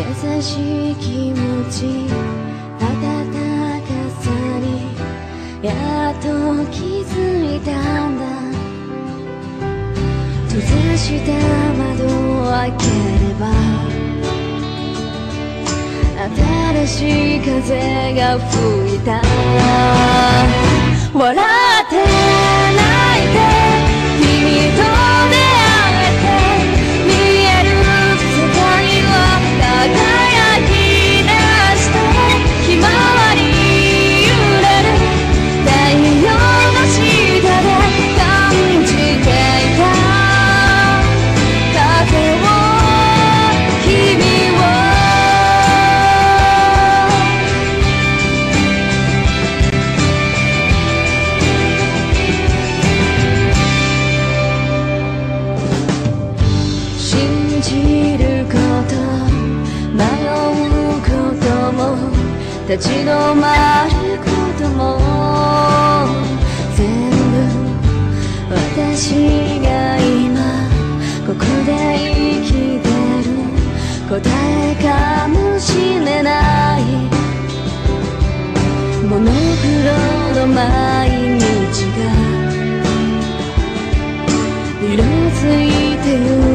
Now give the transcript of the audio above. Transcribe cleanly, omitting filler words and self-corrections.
優しい気持ち、温かさにやっと気づいたんだ。閉ざした窓を開ければ新しい風が吹いた。笑って泣いて君と出会えて、見える世界を輝き出して、ひまわり揺れる太陽の下で感じていた風を君を信じること、迷うことも立ち止まることも、全部私が今ここで生きてる答えかもしれない。モノクロの毎日が色づいてる